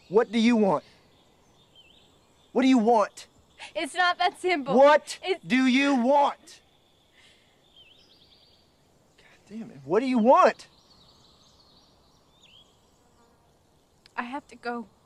What do you want? What do you want? It's not that simple. What do you want? God damn it. What do you want? I have to go.